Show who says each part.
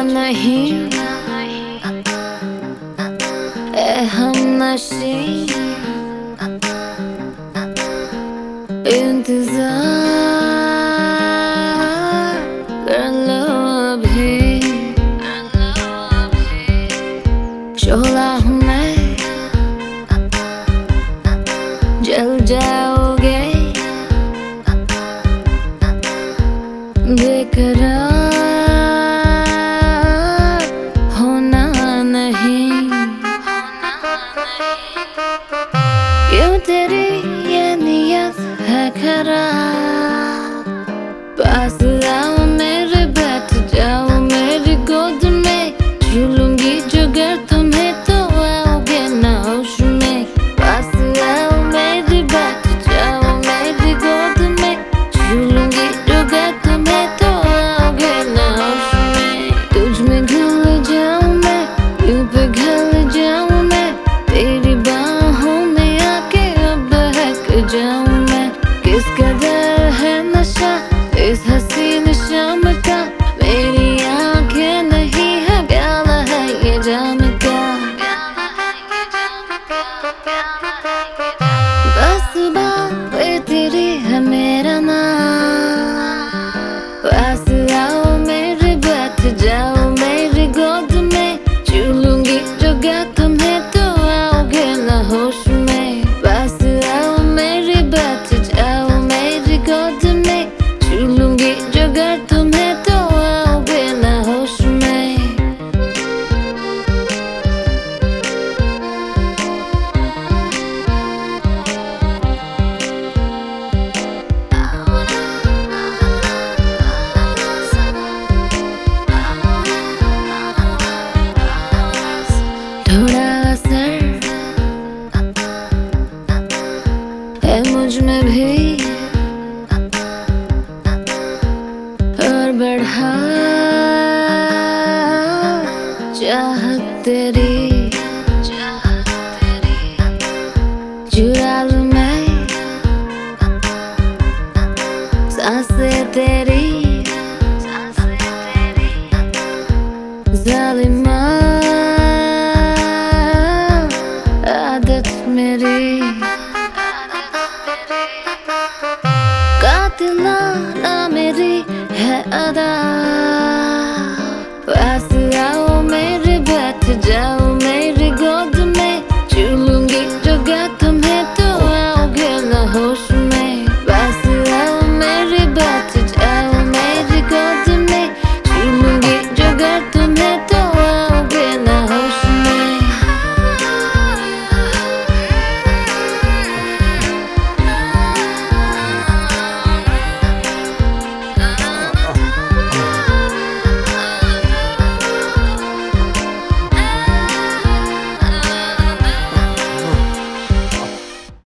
Speaker 1: नहीं ए हमनशी इंतजार कर लो अभी। शोला हूँ मैं, जल जाओगे बेकरार होना नहीं। क्यों तेरी ये नियत है खराब? पास आओ मेरे, बैठ जाओ मेरी गोद में, छू लूंगी जुगर तुम्हें तो आओगे ना होश में। पास आओ मेरी, बैठ जाओ मेरी गोद में, छू लूंगी जुगर तुम्हें तो आओगे ना होश में। तुझ में घुल जाऊं मैं, यूं पिघल जाऊं मैं, तेरी बाहों में आके अब बहक जाऊं मैं। किस कदर है नशा इस हसीन शाम का, मेरी आंखें नहीं है प्याला है ये जाम का। बस बात तेरी है मेरा नाम, पास आओ मेरे, बैठ जाओ मेरी गोद में, छू लूंगी जगह तुम्हें तो आओगे ना होश में। पास आओ मेरे, बैठ जाओ मेरी गोद में, छू लूंगी जगह तुम्हें तो आओगे ना होश में। थोड़ा असर है मुझ में भी और बढ़ा चाहत तेरी। चुरा लूं मैं सांसें तेरी, जालिमा आदत मेरी। कातिलाना मेरी है अदा,